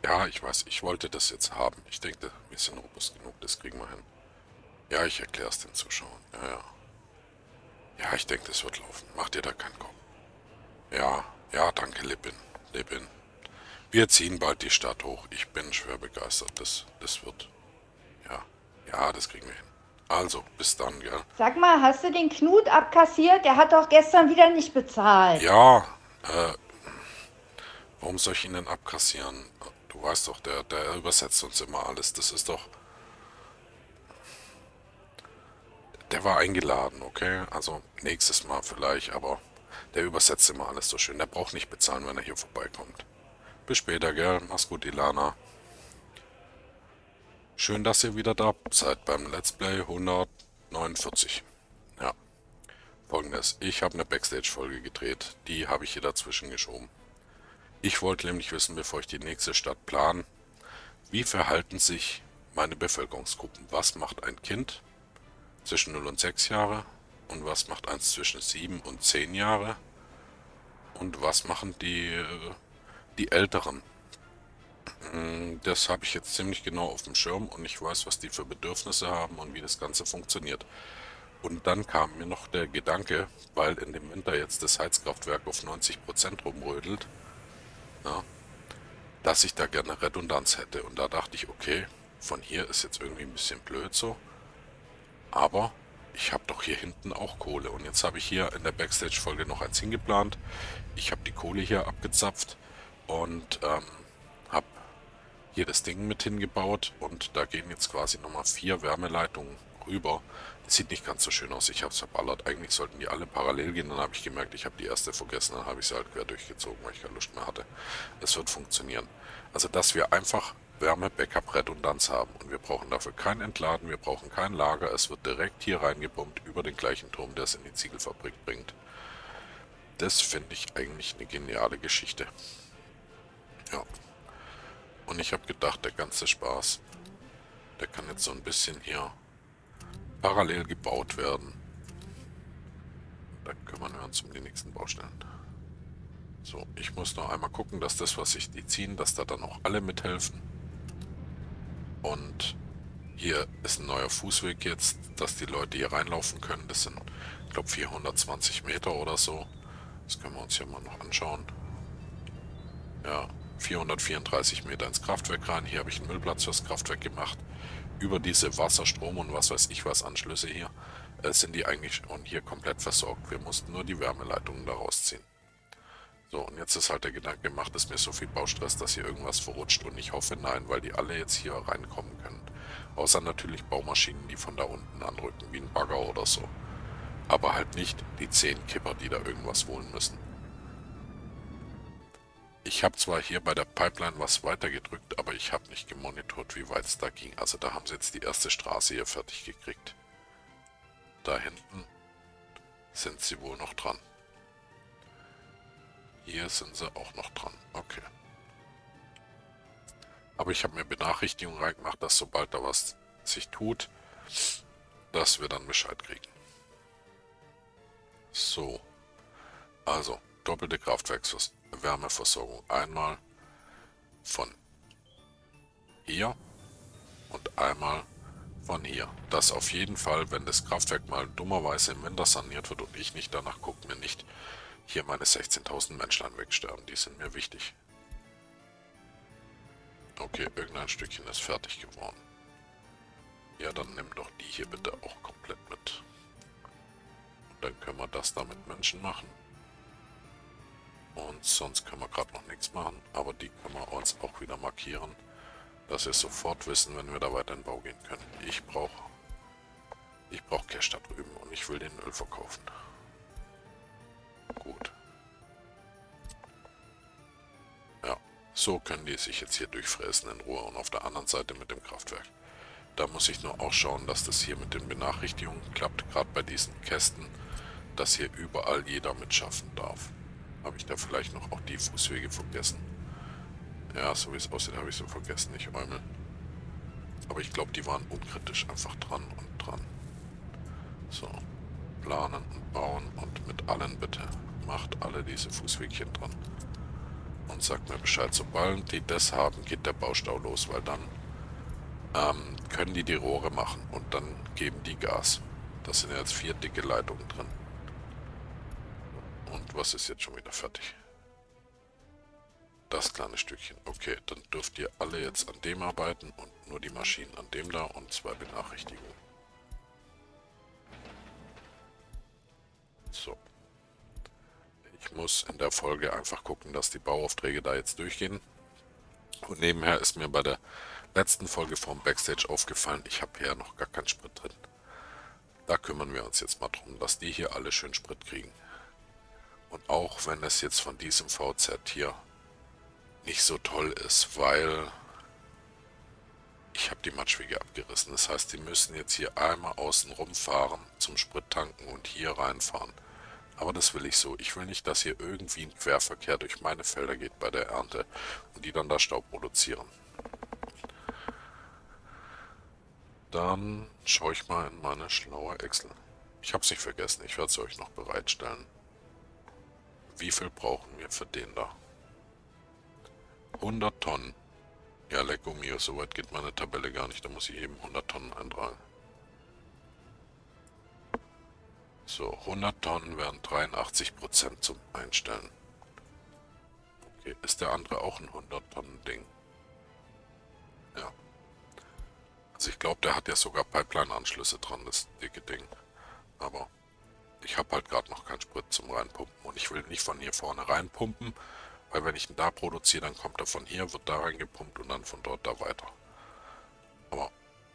Ja, ich weiß, ich wollte das jetzt haben. Ich denke, wir sind robust genug, das kriegen wir hin. Ja, ich erkläre es den Zuschauern. Ja, ja. Ja, ich denke, das wird laufen. Mach dir da keinen Kopf. Ja, ja, danke, Lippin. Lippin. Wir ziehen bald die Stadt hoch. Ich bin schwer begeistert. Das wird. Ja, ja, das kriegen wir hin. Also, bis dann, gell? Sag mal, hast du den Knut abkassiert? Der hat doch gestern wieder nicht bezahlt. Ja, äh, warum soll ich ihn denn abkassieren? Du weißt doch, der übersetzt uns immer alles. Das ist doch. Der war eingeladen, okay? Also nächstes Mal vielleicht, aber der übersetzt immer alles so schön. Der braucht nicht bezahlen, wenn er hier vorbeikommt. Bis später, gell? Mach's gut, Ilana. Schön, dass ihr wieder da seid beim Let's Play 149. Ja, folgendes. Ich habe eine Backstage-Folge gedreht. Die habe ich hier dazwischen geschoben. Ich wollte nämlich wissen, bevor ich die nächste Stadt plan, wie verhalten sich meine Bevölkerungsgruppen? Was macht ein Kind zwischen 0 und 6 Jahre? Und was macht eins zwischen 7 und 10 Jahre? Und was machen die Älteren? Das habe ich jetzt ziemlich genau auf dem Schirm und ich weiß, was die für Bedürfnisse haben und wie das Ganze funktioniert. Und dann kam mir noch der Gedanke, weil in dem Winter jetzt das Heizkraftwerk auf 90% rumrödelt, ja, dass ich da gerne Redundanz hätte. Und da dachte ich, okay, von hier ist jetzt irgendwie ein bisschen blöd so, aber ich habe doch hier hinten auch Kohle. Und jetzt habe ich hier in der Backstage-Folge noch eins hingeplant. Ich habe die Kohle hier abgezapft und habe hier das Ding mit hingebaut und da gehen jetzt quasi nochmal 4 Wärmeleitungen rüber. Das sieht nicht ganz so schön aus, ich habe es verballert. Eigentlich sollten die alle parallel gehen, dann habe ich gemerkt, ich habe die erste vergessen, dann habe ich sie halt quer durchgezogen, weil ich keine Lust mehr hatte. Es wird funktionieren. Also, dass wir einfach Wärme-Backup-Redundanz haben und wir brauchen dafür kein Entladen, wir brauchen kein Lager, es wird direkt hier reingepumpt über den gleichen Turm, der es in die Ziegelfabrik bringt. Das finde ich eigentlich eine geniale Geschichte. Ja. Und ich habe gedacht, der ganze Spaß, der kann jetzt so ein bisschen hier parallel gebaut werden. Dann kümmern wir uns um die nächsten Baustellen. So, ich muss noch einmal gucken, dass das, was sich die ziehen, dass da dann auch alle mithelfen. Und hier ist ein neuer Fußweg jetzt, dass die Leute hier reinlaufen können. Das sind, ich glaube, 420 Meter oder so. Das können wir uns hier mal noch anschauen. Ja, 434 Meter ins Kraftwerk rein. Hier habe ich einen Müllplatz fürs Kraftwerk gemacht. Über diese Wasserstrom und was weiß ich was Anschlüsse hier sind die eigentlich schon hier komplett versorgt. Wir mussten nur die Wärmeleitungen da rausziehen. So, und jetzt ist halt der Gedanke, macht es mir so viel Baustress, dass hier irgendwas verrutscht und ich hoffe nein, weil die alle jetzt hier reinkommen können. Außer natürlich Baumaschinen, die von da unten anrücken, wie ein Bagger oder so. Aber halt nicht die 10 Kipper, die da irgendwas holen müssen. Ich habe zwar hier bei der Pipeline was weitergedrückt, aber ich habe nicht gemonitort, wie weit es da ging. Also da haben sie jetzt die erste Straße hier fertig gekriegt. Da hinten sind sie wohl noch dran. Hier sind sie auch noch dran. Okay. Aber ich habe mir Benachrichtigungen reingemacht, dass sobald da was sich tut, dass wir dann Bescheid kriegen. So. Also, doppelte Kraftwerkswärmeversorgung. Einmal von hier und einmal von hier. Dass auf jeden Fall, wenn das Kraftwerk mal dummerweise im Winter saniert wird und ich nicht danach gucke, mir nicht hier meine 16.000 Menschlein wegsterben. Die sind mir wichtig. Okay, irgendein Stückchen ist fertig geworden. Ja, dann nimm doch die hier bitte auch komplett mit. Und dann können wir das da mit Menschen machen. Und sonst können wir gerade noch nichts machen. Aber die können wir uns auch wieder markieren, dass wir sofort wissen, wenn wir da weiter in den Bau gehen können. Ich brauche Cash da drüben und ich will den Öl verkaufen. Gut. Ja, so können die sich jetzt hier durchfräsen in Ruhe und auf der anderen Seite mit dem Kraftwerk. Da muss ich nur auch schauen, dass das hier mit den Benachrichtigungen klappt, gerade bei diesen Kästen, dass hier überall jeder mitschaffen darf. Habe ich da vielleicht noch auch die Fußwege vergessen? Ja, so wie es aussieht, habe ich sie vergessen, ich Eumel. Aber ich glaube, die waren unkritisch einfach dran und dran. So, planen und bauen und mit allen bitte. Macht alle diese Fußwegchen dran. und sagt mir Bescheid. Sobald die das haben, geht der Baustau los, weil dann können die Rohre machen und dann geben die Gas. Das sind ja jetzt 4 dicke Leitungen drin. Und was ist jetzt schon wieder fertig? Das kleine Stückchen. Okay, dann dürft ihr alle jetzt an dem arbeiten und nur die Maschinen an dem da und 2 Benachrichtigungen. So. Ich muss in der Folge einfach gucken, dass die Bauaufträge da jetzt durchgehen. Und nebenher ist mir bei der letzten Folge vom Backstage aufgefallen, ich habe hier noch gar keinen Sprit drin. Da kümmern wir uns jetzt mal drum, dass die hier alle schön Sprit kriegen. Und auch wenn es jetzt von diesem VZ hier nicht so toll ist, weil ich habe die Matschwege abgerissen. Das heißt, die müssen jetzt hier einmal außen rumfahren zum Sprit tanken und hier reinfahren. Aber das will ich so. Ich will nicht, dass hier irgendwie ein Querverkehr durch meine Felder geht bei der Ernte und die dann da Staub produzieren. Dann schaue ich mal in meine schlaue Excel. Ich habe es nicht vergessen, ich werde es euch noch bereitstellen. Wie viel brauchen wir für den da? 100 Tonnen. Ja, lecco mio, so weit geht meine Tabelle gar nicht, da muss ich eben 100 Tonnen eintragen. So, 100 Tonnen wären 83% zum Einstellen. Okay, ist der andere auch ein 100 Tonnen Ding? Ja. Also ich glaube, der hat ja sogar Pipeline-Anschlüsse dran, das dicke Ding. Aber ich habe halt gerade noch keinen Sprit zum Reinpumpen. Und ich will nicht von hier vorne reinpumpen, weil wenn ich ihn da produziere, dann kommt er von hier, wird da reingepumpt und dann von dort da weiter. Aber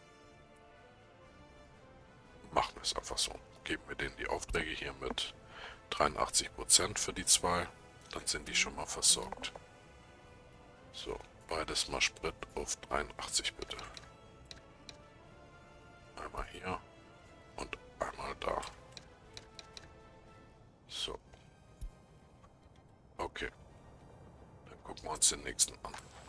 machen wir es einfach so. Geben wir denen die Aufträge hier mit 83% für die 2. Dann sind die schon mal versorgt. So, beides mal Sprit auf 83 bitte. Einmal hier und einmal da. So. Okay. Dann gucken wir uns den nächsten an.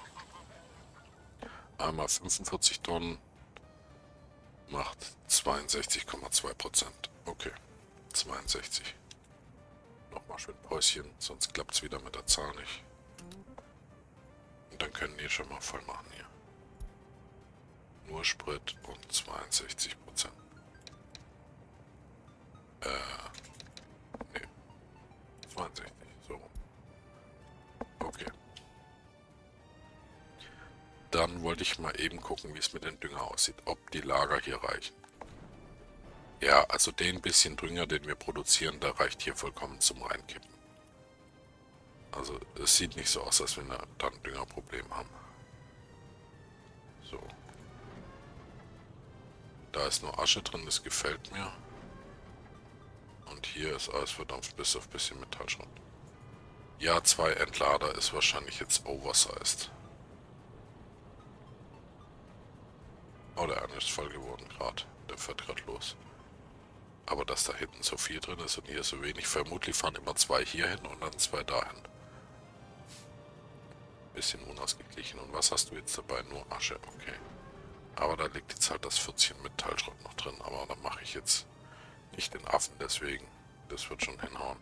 Einmal 45 Tonnen macht 62,2%. Okay. 62. Nochmal schön Päuschen, sonst klappt es wieder mit der Zahl nicht. Und dann können die schon mal voll machen hier. Nur Sprit und 62%. Nee. 62, so. Okay. Dann wollte ich mal eben gucken, wie es mit dem Dünger aussieht, ob die Lager hier reichen. Ja, also den bisschen Dünger, den wir produzieren, der reicht hier vollkommen zum Reinkippen. Also es sieht nicht so aus, als wenn wir da ein Düngerproblem haben. So. Da ist nur Asche drin, das gefällt mir. Und hier ist alles verdampft, bis auf ein bisschen Metallschrott. Ja, 2 Entlader ist wahrscheinlich jetzt oversized. Oh, der eine ist voll geworden gerade. Der fährt gerade los. Aber dass da hinten so viel drin ist und hier so wenig, vermutlich fahren immer 2 hier hin und dann 2 dahin. Bisschen unausgeglichen. Und was hast du jetzt dabei? Nur Asche, okay. Aber da liegt jetzt halt das 14 Metallschrott noch drin. Aber da mache ich jetzt nicht den Affen deswegen. Das wird schon hinhauen.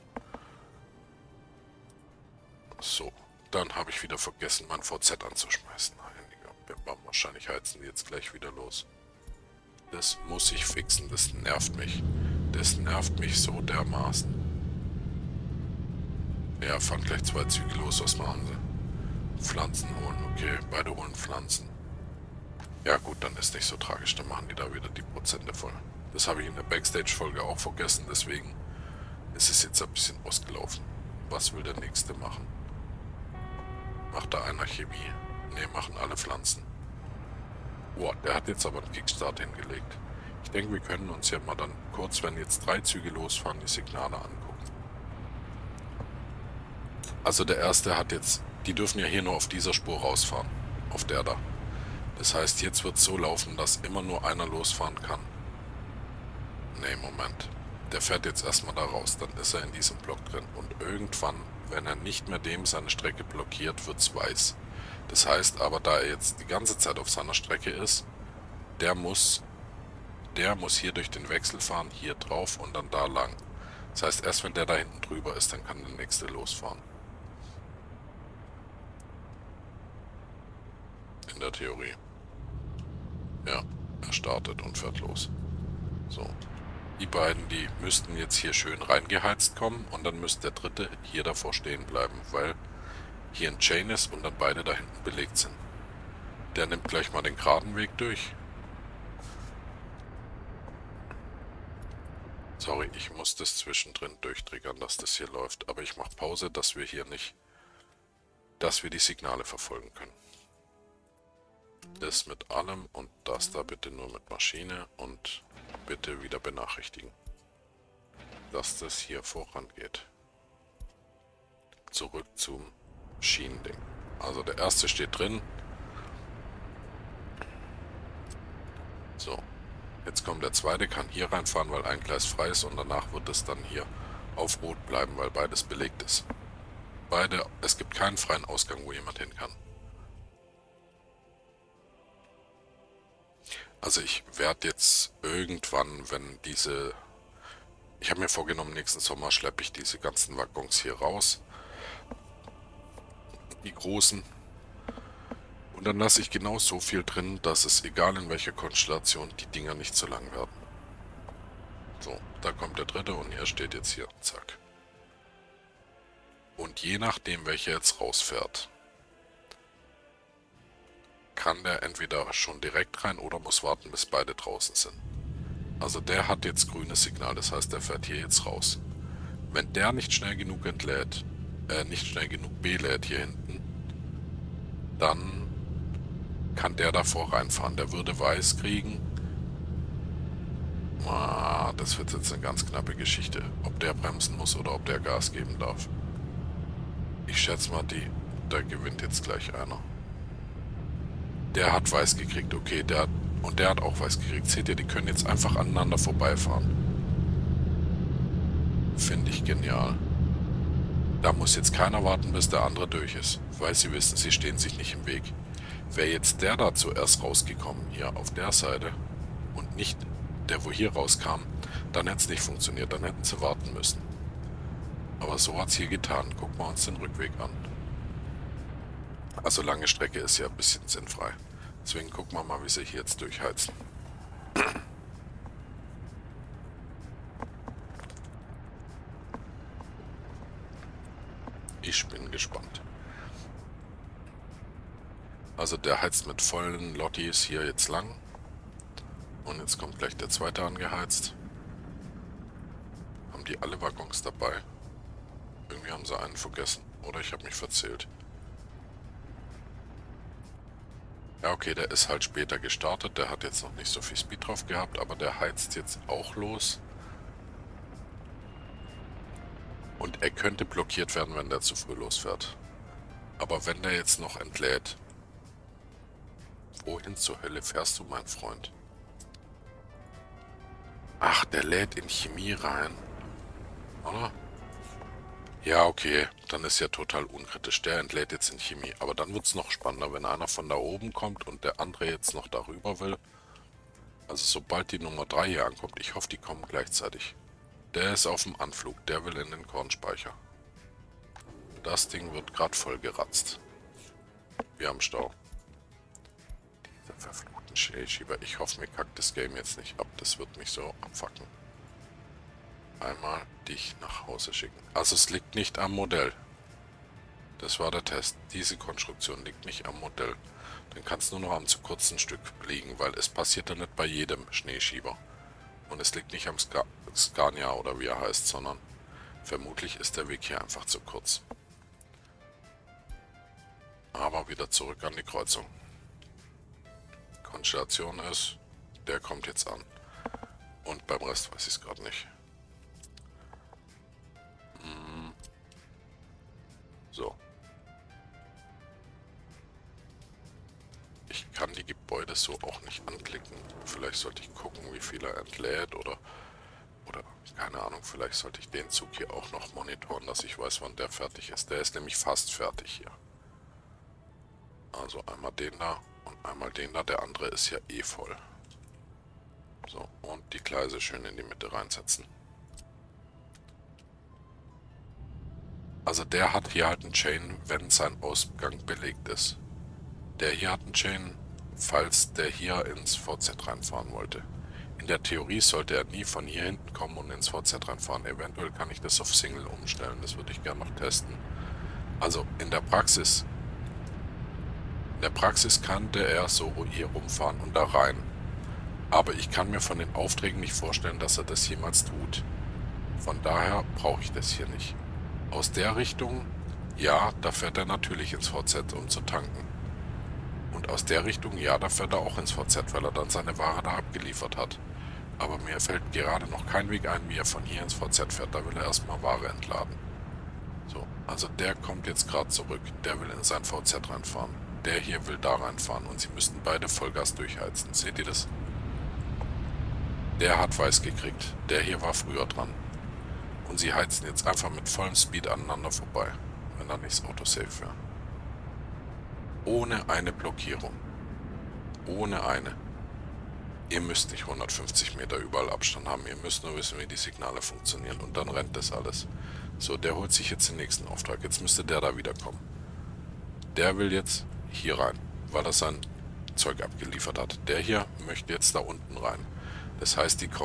So, dann habe ich wieder vergessen, mein VZ anzuschmeißen. Wahrscheinlich heizen die jetzt gleich wieder los. Das muss ich fixen, das nervt mich. Das nervt mich so dermaßen. Ja, fahren gleich 2 Züge los, was machen sie? Pflanzen holen, okay, beide holen Pflanzen. Ja gut, dann ist nicht so tragisch, dann machen die da wieder die Prozente voll. Das habe ich in der Backstage-Folge auch vergessen, deswegen ist es jetzt ein bisschen ausgelaufen. Was will der nächste machen? Macht da einer Chemie? Ne, machen alle Pflanzen. Boah, der hat jetzt aber einen Kickstart hingelegt. Ich denke, wir können uns ja mal dann kurz, wenn jetzt 3 Züge losfahren, die Signale angucken. Also der erste hat jetzt, die dürfen ja hier nur auf dieser Spur rausfahren, auf der da. Das heißt, jetzt wird es so laufen, dass immer nur einer losfahren kann. Ne, Moment. Der fährt jetzt erstmal da raus, dann ist er in diesem Block drin. Und irgendwann, wenn er nicht mehr dem seine Strecke blockiert, wird es weiß. Das heißt aber, da er jetzt die ganze Zeit auf seiner Strecke ist, der muss hier durch den Wechsel fahren, hier drauf und dann da lang. Das heißt, erst wenn der da hinten drüber ist, dann kann der nächste losfahren. in der Theorie. Ja, er startet und fährt los. So. Die beiden, die müssten jetzt hier schön reingeheizt kommen und dann müsste der dritte hier davor stehen bleiben, weil hier ein Chain ist und dann beide da hinten belegt sind. Der nimmt gleich mal den geraden Weg durch. Sorry, ich muss das zwischendrin durchtriggern, dass das hier läuft, aber ich mache Pause, dass wir hier nicht, dass wir die Signale verfolgen können. Das mit allem und das da bitte nur mit Maschine und bitte wieder benachrichtigen, dass das hier vorangeht. Zurück zum Schienending. Also der erste steht drin. So, jetzt kommt der zweite, kann hier reinfahren, weil ein Gleis frei ist und danach wird es dann hier auf Rot bleiben, weil beides belegt ist. Es gibt keinen freien Ausgang, wo jemand hin kann. Also ich werde jetzt irgendwann, wenn diese... Ich habe mir vorgenommen, nächsten Sommer schleppe ich diese ganzen Waggons hier raus. Die großen. Und dann lasse ich genau so viel drin, dass es, egal in welcher Konstellation, die Dinger nicht zu lang werden. So, da kommt der dritte und er steht jetzt hier. Zack. Und je nachdem, welcher jetzt rausfährt, kann der entweder schon direkt rein oder muss warten, bis beide draußen sind. Also der hat jetzt grünes Signal, das heißt, der fährt hier jetzt raus. Wenn der nicht schnell genug entlädt, nicht schnell genug belädt hier hinten, dann kann der davor reinfahren. Der würde weiß kriegen. Das wird jetzt eine ganz knappe Geschichte, ob der bremsen muss oder ob der Gas geben darf. Ich schätze mal, da gewinnt jetzt gleich einer. Der hat weiß gekriegt, okay, der hat auch weiß gekriegt. Seht ihr, die können jetzt einfach aneinander vorbeifahren. Finde ich genial. Da muss jetzt keiner warten, bis der andere durch ist, weil sie wissen, sie stehen sich nicht im Weg. Wäre jetzt der da zuerst rausgekommen, hier auf der Seite, und nicht der, wo hier rauskam, dann hätte es nicht funktioniert, dann hätten sie warten müssen. Aber so hat es hier getan. Gucken wir uns den Rückweg an. Also lange Strecke ist ja ein bisschen sinnfrei. Deswegen gucken wir mal, wie sie hier jetzt durchheizen. Ich bin gespannt. Also der heizt mit vollen Lottis hier jetzt lang. Und jetzt kommt gleich der zweite angeheizt. Haben die alle Waggons dabei? Irgendwie haben sie einen vergessen. Oder ich habe mich verzählt. Ja, okay, der ist halt später gestartet. Der hat jetzt noch nicht so viel Speed drauf gehabt, aber der heizt jetzt auch los. Und er könnte blockiert werden, wenn der zu früh losfährt. Aber wenn der jetzt noch entlädt, wohin zur Hölle fährst du, mein Freund? Ach, der lädt in Chemie rein. Oder? Ja, okay, dann ist ja total unkritisch. Der entlädt jetzt in Chemie. Aber dann wird es noch spannender, wenn einer von da oben kommt und der andere jetzt noch darüber will. Also sobald die Nummer 3 hier ankommt, ich hoffe, die kommen gleichzeitig. Der ist auf dem Anflug, der will in den Kornspeicher. Das Ding wird gerade voll geratzt. Wir haben Stau. Dieser verfluchten Schneeschieber. Ich hoffe, mir kackt das Game jetzt nicht ab. Das wird mich so abfacken. Einmal dich nach Hause schicken. Also es liegt nicht am Modell. Das war der Test. Diese Konstruktion liegt nicht am Modell. Dann kann es nur noch am zu kurzen Stück liegen, weil es passiert ja nicht bei jedem Schneeschieber. Und es liegt nicht am Scania oder wie er heißt, sondern vermutlich ist der Weg hier einfach zu kurz. Aber wieder zurück an die Kreuzung. Konstellation ist, der kommt jetzt an. Und beim Rest weiß ich es gerade nicht. So. Ich kann die Gebäude so auch nicht anklicken. Vielleicht sollte ich gucken, wie viel er entlädt oder keine Ahnung, vielleicht sollte ich den Zug hier auch noch monitoren, dass ich weiß, wann der fertig ist. Der ist nämlich fast fertig hier. Also einmal den da und einmal den da. Der andere ist ja eh voll. So, und die Gleise schön in die Mitte reinsetzen. Also der hat hier halt einen Chain, wenn sein Ausgang belegt ist. Der hier hat einen Chain, falls der hier ins VZ reinfahren wollte. In der Theorie sollte er nie von hier hinten kommen und ins VZ reinfahren. Eventuell kann ich das auf Single umstellen, das würde ich gerne noch testen. Also in der Praxis kann der so hier rumfahren und da rein. Aber ich kann mir von den Aufträgen nicht vorstellen, dass er das jemals tut. Von daher brauche ich das hier nicht. Aus der Richtung, ja, da fährt er natürlich ins VZ, um zu tanken. Und aus der Richtung, ja, da fährt er auch ins VZ, weil er dann seine Ware da abgeliefert hat. Aber mir fällt gerade noch kein Weg ein, wie er von hier ins VZ fährt. Da will er erstmal Ware entladen. So, also der kommt jetzt gerade zurück. Der will in sein VZ reinfahren. Der hier will da reinfahren. Und sie müssten beide Vollgas durchheizen. Seht ihr das? Der hat weiß gekriegt. Der hier war früher dran. Und sie heizen jetzt einfach mit vollem Speed aneinander vorbei. Wenn da nicht das Auto safe wäre. Ohne eine Blockierung. Ohne eine. Ihr müsst nicht 150 Meter überall Abstand haben. Ihr müsst nur wissen, wie die Signale funktionieren. Und dann rennt das alles. So, der holt sich jetzt den nächsten Auftrag. Jetzt müsste der da wiederkommen. Der will jetzt hier rein, weil er sein Zeug abgeliefert hat. Der hier möchte jetzt da unten rein. Das heißt, die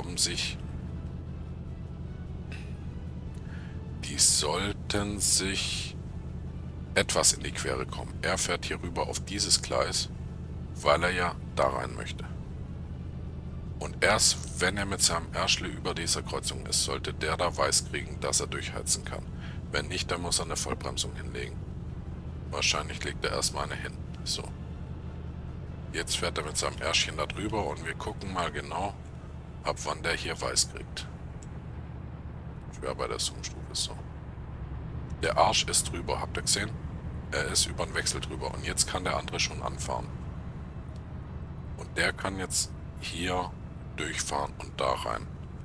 sollten sich etwas in die Quere kommen. Er fährt hier rüber auf dieses Gleis, weil er ja da rein möchte. Und erst wenn er mit seinem Erschle über dieser Kreuzung ist, sollte der da weiß kriegen, dass er durchheizen kann. Wenn nicht, dann muss er eine Vollbremsung hinlegen. Wahrscheinlich legt er erstmal eine hin. So. Jetzt fährt er mit seinem Erschchen da drüber und wir gucken mal genau, ab wann der hier weiß kriegt. Schwer bei der Zoom-Stufe so. Der Arsch ist drüber, habt ihr gesehen? Er ist über den Wechsel drüber und jetzt kann der andere schon anfahren. Und der kann jetzt hier durchfahren und da rein.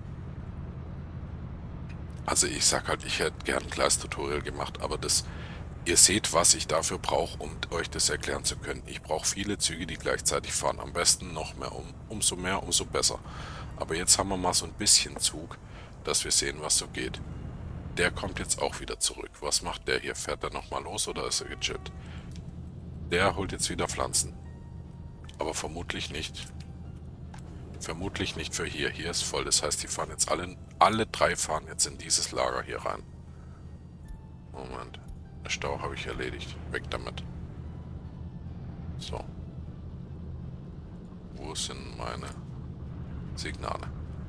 Also ich sag halt, ich hätte gern ein Gleis-Tutorial gemacht, aber ihr seht, was ich dafür brauche, um euch das erklären zu können. Ich brauche viele Züge, die gleichzeitig fahren. Am besten noch mehr, umso mehr, umso besser. Aber jetzt haben wir mal so ein bisschen Zug, dass wir sehen, was so geht. Der kommt jetzt auch wieder zurück. Was macht der hier? Fährt er nochmal los oder ist er gechillt? Der holt jetzt wieder Pflanzen. Aber vermutlich nicht. Vermutlich nicht für hier. Hier ist voll. Das heißt, die fahren jetzt alle drei fahren jetzt in dieses Lager hier rein. Moment. Den Stau habe ich erledigt. Weg damit. So. Wo sind meine Signale?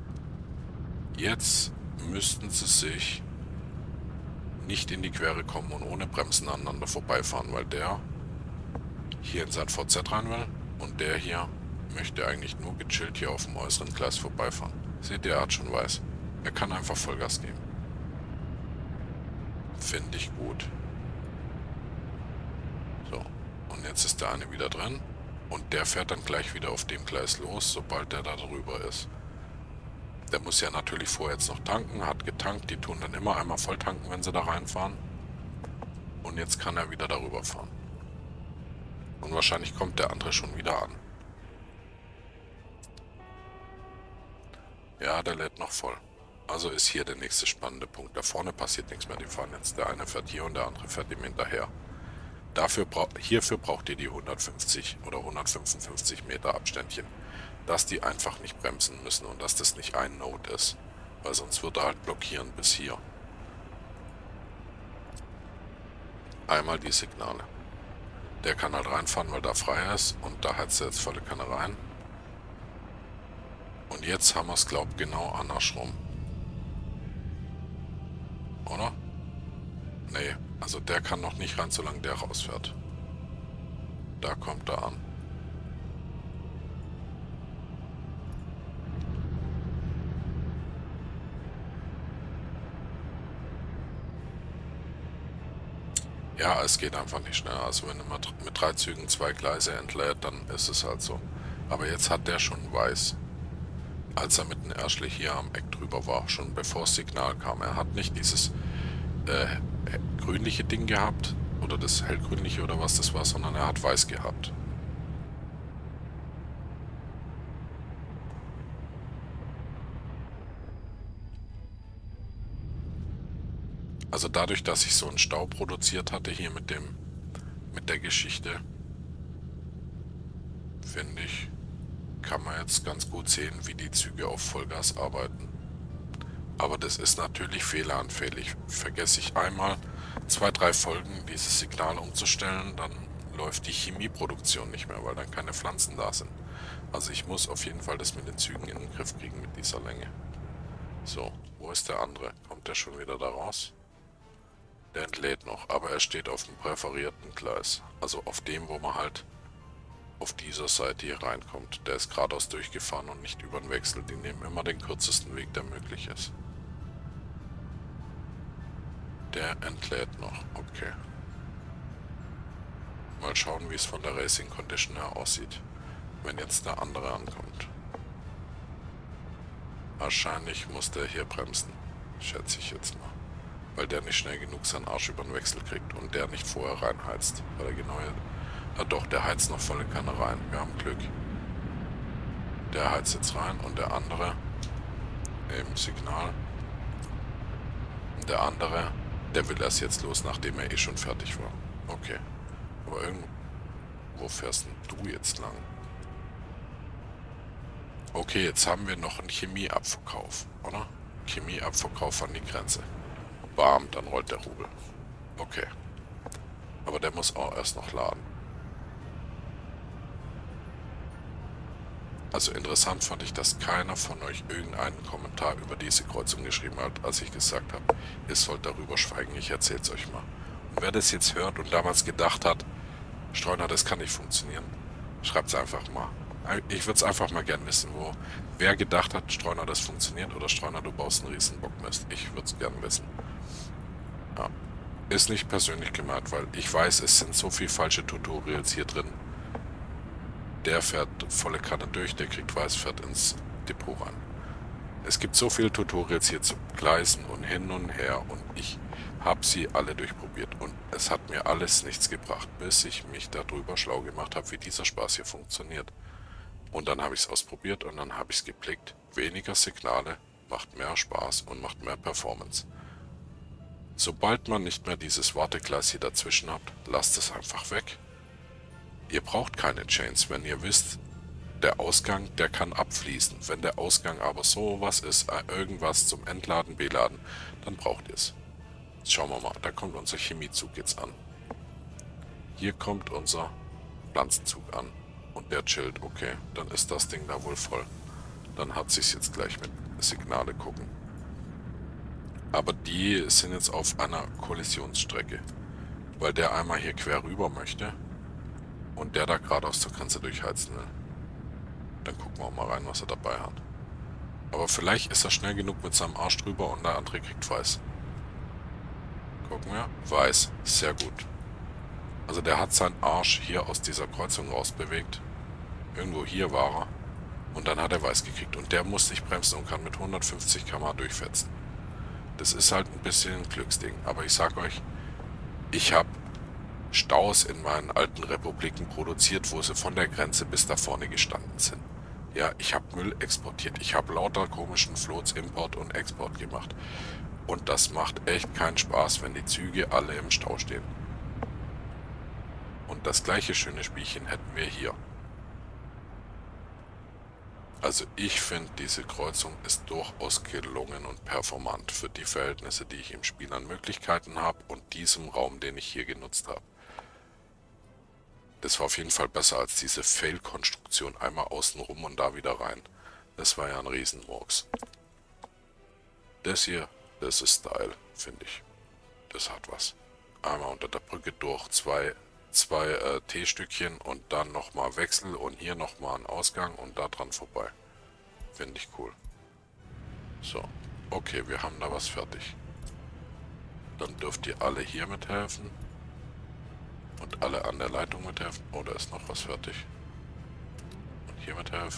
Jetzt müssten sie sich nicht in die Quere kommen und ohne Bremsen aneinander vorbeifahren, weil der hier in sein VZ rein will und der hier möchte eigentlich nur gechillt hier auf dem äußeren Gleis vorbeifahren. Seht ihr, er hat schon weiß. Er kann einfach Vollgas geben. Finde ich gut. So, und jetzt ist der eine wieder drin und der fährt dann gleich wieder auf dem Gleis los, sobald der da drüber ist. Der muss ja natürlich vorher jetzt noch tanken, hat getankt, die tun dann immer einmal voll tanken, wenn sie da reinfahren. Und jetzt kann er wieder darüber fahren. Und wahrscheinlich kommt der andere schon wieder an. Ja, der lädt noch voll. Also ist hier der nächste spannende Punkt. Da vorne passiert nichts mehr, die fahren jetzt. Der eine fährt hier und der andere fährt ihm hinterher. Hierfür braucht ihr die 150 oder 155 Meter Abständchen. Dass die einfach nicht bremsen müssen und dass das nicht ein Node ist. Weil sonst würde er halt blockieren bis hier. Einmal die Signale. Der kann halt reinfahren, weil da frei ist und da heizt er jetzt volle Kanne rein. Und jetzt haben wir es, glaube ich, genau andersrum. Oder? Nee, also der kann noch nicht rein, solange der rausfährt. Da kommt er an. Ja, es geht einfach nicht schneller. Also wenn du mit 3 Zügen 2 Gleise entlädt, dann ist es halt so. Aber jetzt hat der schon weiß. Als er mit dem Erschle hier am Eck drüber war, schon bevor das Signal kam. Er hat nicht dieses grünliche Ding gehabt, oder das hellgrünliche oder was das war, sondern er hat weiß gehabt. Also dadurch, dass ich so einen Stau produziert hatte hier mit der Geschichte, finde ich, kann man jetzt ganz gut sehen, wie die Züge auf Vollgas arbeiten. Aber das ist natürlich fehleranfällig. Vergesse ich einmal 2, 3 Folgen dieses Signal umzustellen, dann läuft die Chemieproduktion nicht mehr, weil dann keine Pflanzen da sind. Also ich muss auf jeden Fall das mit den Zügen in den Griff kriegen mit dieser Länge. So, wo ist der andere? Kommt der schon wieder da raus? Der entlädt noch, aber er steht auf dem präferierten Gleis. Also auf dem, wo man halt auf dieser Seite hier reinkommt. Der ist geradeaus durchgefahren und nicht über den Wechsel. Die nehmen immer den kürzesten Weg, der möglich ist. Der entlädt noch, okay. Mal schauen, wie es von der Racing Condition her aussieht, wenn jetzt der andere ankommt. Wahrscheinlich muss der hier bremsen, schätze ich jetzt mal. Weil der nicht schnell genug seinen Arsch über den Wechsel kriegt und der nicht vorher reinheizt. Weil er genau... Ah doch, der heizt noch volle Kanne rein. Wir haben Glück. Der heizt jetzt rein und der andere... Im Signal. Der andere... Der will erst jetzt los, nachdem er eh schon fertig war. Okay. Aber irgendwo... Wo fährst denn du jetzt lang? Okay, jetzt haben wir noch einen Chemieabverkauf, oder? Chemieabverkauf an die Grenze. Bam, dann rollt der Rubel. Okay. Aber der muss auch erst noch laden. Also interessant fand ich, dass keiner von euch irgendeinen Kommentar über diese Kreuzung geschrieben hat, als ich gesagt habe, ihr sollt darüber schweigen, ich erzähl's euch mal. Und wer das jetzt hört und damals gedacht hat, Streuner, das kann nicht funktionieren, schreibt's einfach mal. Ich würde es einfach mal gern wissen, wer gedacht hat, Streuner, das funktioniert, oder Streuner, du baust einen riesen Bockmist. Ich würde es gern wissen. Ja. Ist nicht persönlich gemeint, weil ich weiß, es sind so viele falsche Tutorials hier drin. Der fährt volle Kanne durch, der kriegt weiß, fährt ins Depot rein. Es gibt so viele Tutorials hier zu Gleisen und hin und her und ich habe sie alle durchprobiert und es hat mir alles nichts gebracht, bis ich mich darüber schlau gemacht habe, wie dieser Spaß hier funktioniert. Und dann habe ich es ausprobiert und dann habe ich es geblickt. Weniger Signale macht mehr Spaß und macht mehr Performance. Sobald man nicht mehr dieses Wartegleis hier dazwischen habt, lasst es einfach weg. Ihr braucht keine Chains, wenn ihr wisst, der Ausgang, der kann abfließen. Wenn der Ausgang aber sowas ist, irgendwas zum Entladen, Beladen, dann braucht ihr es. Jetzt schauen wir mal, da kommt unser Chemiezug jetzt an. Hier kommt unser Pflanzenzug an. Und der chillt, okay, dann ist das Ding da wohl voll. Dann hat sich's jetzt gleich mit Signale gucken. Aber die sind jetzt auf einer Kollisionsstrecke. Weil der einmal hier quer rüber möchte und der da geradeaus zur Grenze durchheizen will. Dann gucken wir mal rein, was er dabei hat. Aber vielleicht ist er schnell genug mit seinem Arsch drüber und der andere kriegt weiß. Gucken wir. Weiß. Sehr gut. Also der hat seinen Arsch hier aus dieser Kreuzung rausbewegt. Irgendwo hier war er. Und dann hat er weiß gekriegt. Und der muss nicht bremsen und kann mit 150 km/h durchfetzen. Das ist halt ein bisschen ein Glücksding. Aber ich sag euch, ich habe Staus in meinen alten Republiken produziert, wo sie von der Grenze bis da vorne gestanden sind. Ja, ich habe Müll exportiert. Ich habe lauter komischen Floats Import und Export gemacht. Und das macht echt keinen Spaß, wenn die Züge alle im Stau stehen. Und das gleiche schöne Spielchen hätten wir hier. Also ich finde, diese Kreuzung ist durchaus gelungen und performant für die Verhältnisse, die ich im Spiel an Möglichkeiten habe und diesem Raum, den ich hier genutzt habe. Das war auf jeden Fall besser als diese Fail-Konstruktion, einmal außen rum und da wieder rein. Das war ja ein Riesenmurks. Das hier, das ist Style, finde ich. Das hat was. Einmal unter der Brücke durch, zwei T-Stückchen und dann nochmal Wechsel und hier nochmal ein Ausgang und da dran vorbei. Finde ich cool. So, okay, wir haben da was fertig. Dann dürft ihr alle hier mithelfen. Und alle an der Leitung mithelfen. Oh, da ist noch was fertig. Und hier mithelfen.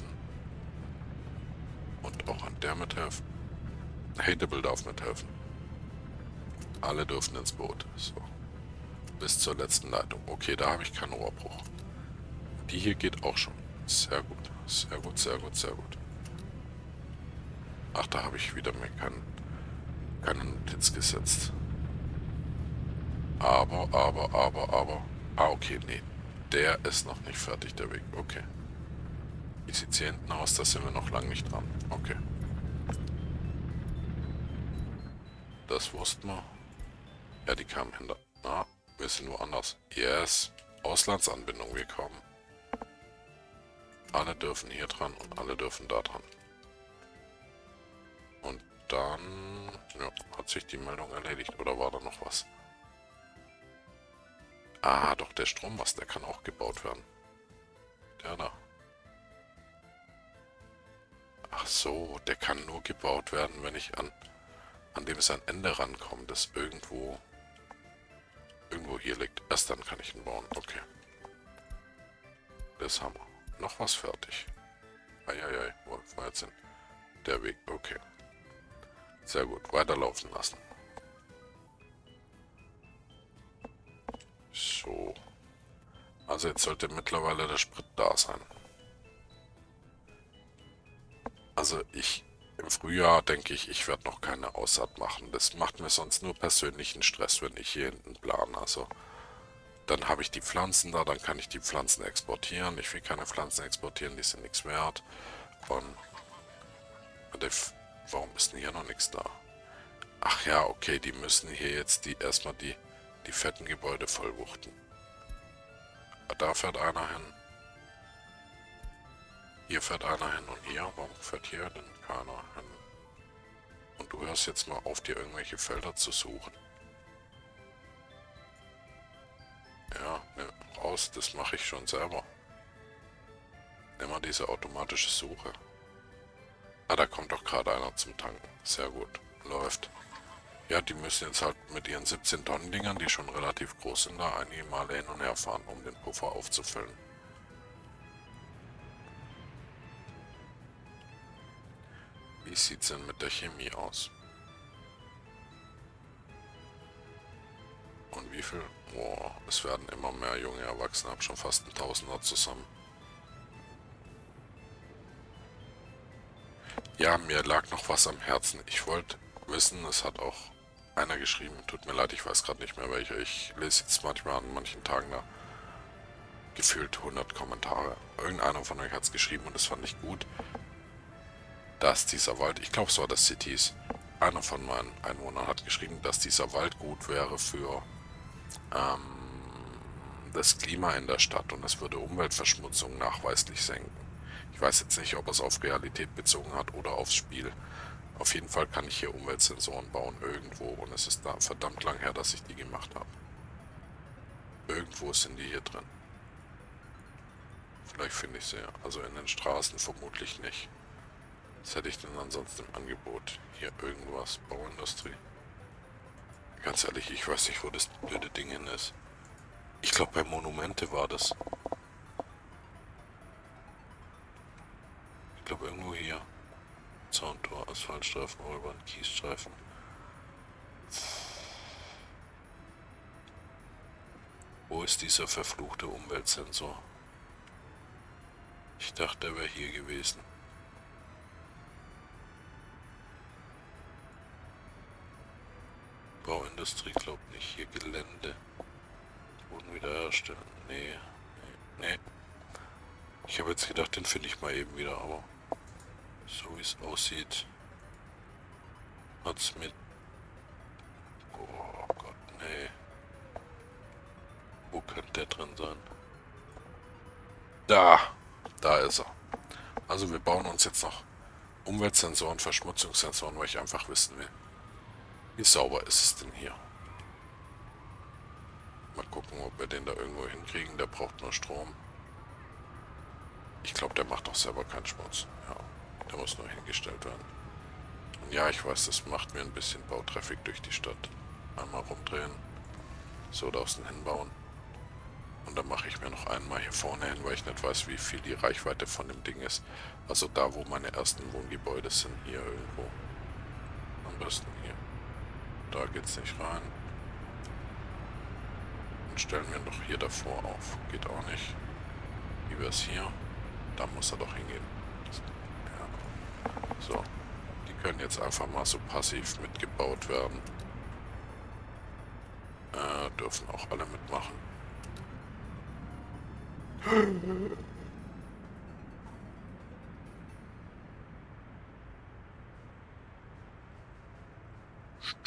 Und auch an der mithelfen. Hateable darf mithelfen. Alle dürfen ins Boot. So. Bis zur letzten Leitung. Okay, da habe ich keinen Rohrbruch. Die hier geht auch schon. Sehr gut. Sehr gut, sehr gut, sehr gut. Ach, da habe ich wieder mir keine Notiz gesetzt. Aber. Ah, okay, nee. Der ist noch nicht fertig, der Weg. Okay. Wie sieht es hier hinten aus? Da sind wir noch lange nicht dran. Okay. Das wussten wir. Ja, die kamen hinter. Ah, wir sind woanders. Yes. Auslandsanbindung bekommen. Alle dürfen hier dran und alle dürfen da dran. Und dann... Ja, hat sich die Meldung erledigt. Oder war da noch was? Ah, doch, der Strommast, der kann auch gebaut werden. Der da. Ach so, der kann nur gebaut werden, wenn ich an dem sein Ende rankomme, das irgendwo hier liegt. Erst dann kann ich ihn bauen. Okay. Das haben wir. Noch was fertig. Eieiei, wo war jetzt denn der Weg? Okay. Sehr gut, weiterlaufen lassen. So. Also jetzt sollte mittlerweile der Sprit da sein. Also im Frühjahr denke ich, ich werde noch keine Aussaat machen. Das macht mir sonst nur persönlichen Stress, wenn ich hier hinten plane. Also dann habe ich die Pflanzen da, dann kann ich die Pflanzen exportieren. Ich will keine Pflanzen exportieren, die sind nichts wert. Und warum ist denn hier noch nichts da? Ach ja, okay, die müssen hier jetzt erstmal die fetten Gebäude vollwuchten. Da fährt einer hin. Hier fährt einer hin und hier. Warum fährt hier denn keiner hin? Und du hörst jetzt mal auf, dir irgendwelche Felder zu suchen. Ja, ne, raus, das mache ich schon selber. Nimm mal diese automatische Suche. Ah, da kommt doch gerade einer zum Tanken. Sehr gut, läuft. Ja, die müssen jetzt halt mit ihren 17 Tonnen Dingern, die schon relativ groß sind, da einige Male hin und her fahren, um den Puffer aufzufüllen. Wie sieht's denn mit der Chemie aus? Und wie viel? Boah, es werden immer mehr junge Erwachsene, hab schon fast ein Tausender zusammen. Ja, mir lag noch was am Herzen. Ich wollte wissen, es hat auch einer geschrieben, tut mir leid, ich weiß gerade nicht mehr welcher. Ich lese jetzt manchmal an manchen Tagen da gefühlt 100 Kommentare. Irgendeiner von euch hat es geschrieben und das fand ich gut, dass dieser Wald, ich glaube es war das Cities, einer von meinen Einwohnern hat geschrieben, dass dieser Wald gut wäre für das Klima in der Stadt und es würde Umweltverschmutzung nachweislich senken. Ich weiß jetzt nicht, ob er es auf Realität bezogen hat oder aufs Spiel. Auf jeden Fall kann ich hier Umweltsensoren bauen irgendwo und es ist da verdammt lang her, dass ich die gemacht habe. Irgendwo sind die hier drin. Vielleicht finde ich sie ja. Also in den Straßen vermutlich nicht. Was hätte ich denn ansonsten im Angebot? Hier irgendwas. Bauindustrie. Ganz ehrlich, ich weiß nicht, wo das blöde Ding hin ist. Ich glaube, bei Monumente war das. Ich glaube, irgendwo hier. Zauntor, Asphaltstreifen, Rollbahn, Kiesstreifen. Wo ist dieser verfluchte Umweltsensor? Ich dachte, er wäre hier gewesen. Bauindustrie, glaub nicht. Hier Gelände. Boden wiederherstellen. Nee. Nee. Ich habe jetzt gedacht, den finde ich mal eben wieder, aber so wie es aussieht, hat's mit... Oh Gott, nee. Wo könnte der drin sein? Da ist er. Also wir bauen uns jetzt noch Umweltsensoren, Verschmutzungssensoren, weil ich einfach wissen will, wie sauber ist es denn hier. Mal gucken, ob wir den da irgendwo hinkriegen. Der braucht nur Strom. Ich glaube, der macht doch selber keinen Schmutz. Ja, der muss nur hingestellt werden. Und ja, ich weiß, das macht mir ein bisschen Bautraffic durch die Stadt. Einmal rumdrehen. So da außen hinbauen. Und dann mache ich mir noch einmal hier vorne hin, weil ich nicht weiß, wie viel die Reichweite von dem Ding ist. Also da, wo meine ersten Wohngebäude sind, hier irgendwo. Am besten hier. Da geht's nicht rein. Und stellen wir doch hier davor auf. Geht auch nicht. Wie wär's hier? Da muss er doch hingehen. Ja. So. Die können jetzt einfach mal so passiv mitgebaut werden. Dürfen auch alle mitmachen.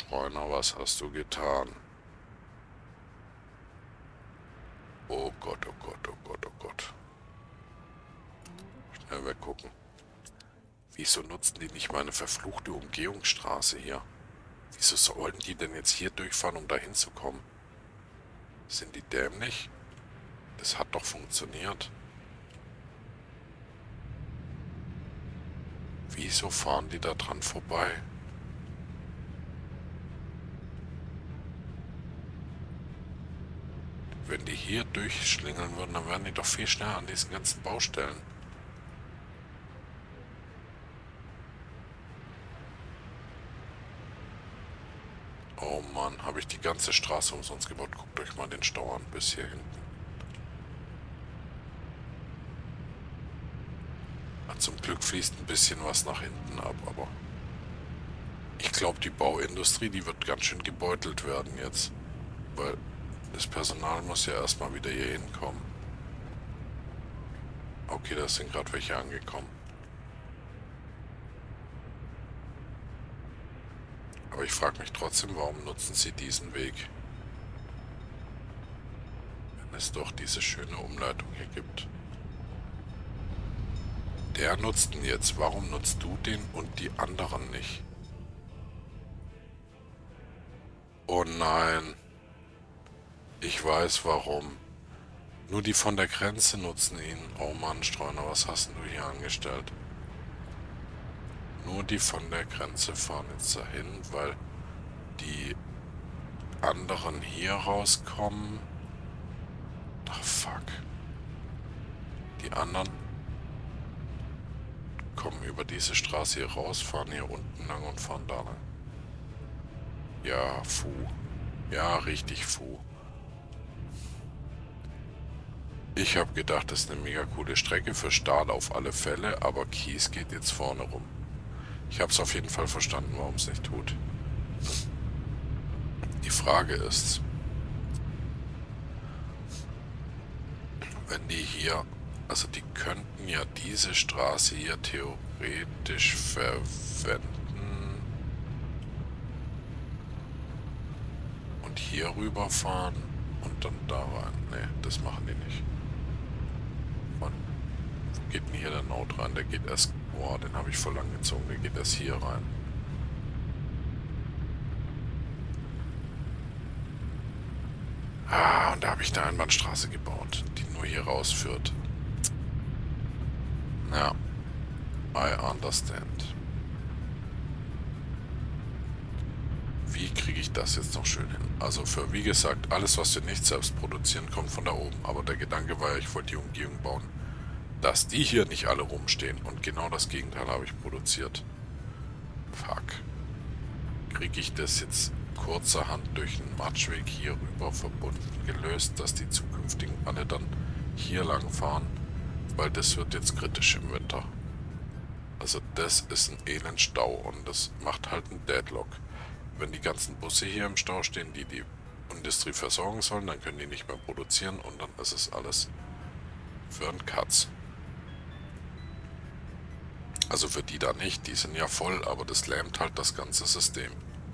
Streuner, was hast du getan? Oh Gott, oh Gott, oh Gott, oh Gott. Schnell weggucken. Wieso nutzen die nicht meine verfluchte Umgehungsstraße hier? Wieso sollen die denn jetzt hier durchfahren, um da hinzukommen? Sind die dämlich? Das hat doch funktioniert. Wieso fahren die da dran vorbei? Wenn die hier durchschlingeln würden, dann wären die doch viel schneller an diesen ganzen Baustellen. Oh Mann, habe ich die ganze Straße umsonst gebaut. Guckt euch mal den Stau an, bis hier hinten. Zum Glück fließt ein bisschen was nach hinten ab, aber ich glaube, die Bauindustrie, die wird ganz schön gebeutelt werden jetzt. Weil das Personal muss ja erstmal wieder hier hinkommen. Okay, da sind gerade welche angekommen. Aber ich frage mich trotzdem, warum nutzen sie diesen Weg? Wenn es doch diese schöne Umleitung hier gibt. Der nutzt ihn jetzt. Warum nutzt du den und die anderen nicht? Oh nein. Ich weiß warum. Nur die von der Grenze nutzen ihn. Oh Mann, Streuner, was hast denn du hier angestellt? Nur die von der Grenze fahren jetzt dahin, weil die anderen hier rauskommen. Ach, fuck. Die anderen kommen über diese Straße hier raus, fahren hier unten lang und fahren da lang. Ja, Fu. Ja, richtig Fu. Ich habe gedacht, das ist eine mega coole Strecke für Stahl auf alle Fälle, aber Kies geht jetzt vorne rum. Ich habe es auf jeden Fall verstanden, warum es nicht tut. Die Frage ist, wenn die hier, also die könnten ja diese Straße hier theoretisch verwenden und hier rüberfahren und dann da rein. Ne, das machen die nicht. Mann, wo geht denn hier der Node rein? Der geht erst, boah, den habe ich voll lang gezogen, der geht erst hier rein. Ah, und da habe ich eine Einbahnstraße gebaut, die nur hier rausführt. Ja, I understand. Wie kriege ich das jetzt noch schön hin? Also für, wie gesagt, alles, was wir nicht selbst produzieren, kommt von da oben. Aber der Gedanke war ja, ich wollte die Umgehung bauen, dass die hier nicht alle rumstehen. Und genau das Gegenteil habe ich produziert. Fuck. Kriege ich das jetzt kurzerhand durch einen Matschweg hier rüber verbunden gelöst, dass die zukünftigen alle dann hier lang fahren? Weil das wird jetzt kritisch im Winter. Also das ist ein Elendstau und das macht halt einen Deadlock. Wenn die ganzen Busse hier im Stau stehen, die die Industrie versorgen sollen, dann können die nicht mehr produzieren und dann ist es alles für einen Katz. Also für die da nicht, die sind ja voll, aber das lähmt halt das ganze System.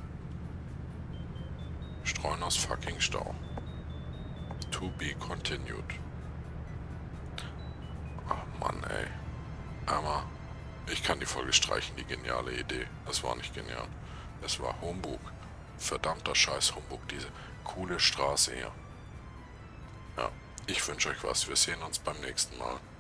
Streuners fucking Stau. To be continued. Ach Mann, ey. Aber ich kann die Folge streichen, die geniale Idee. Das war nicht genial. Es war Humbug. Verdammter Scheiß Humbug, diese coole Straße hier. Ja, ich wünsche euch was. Wir sehen uns beim nächsten Mal.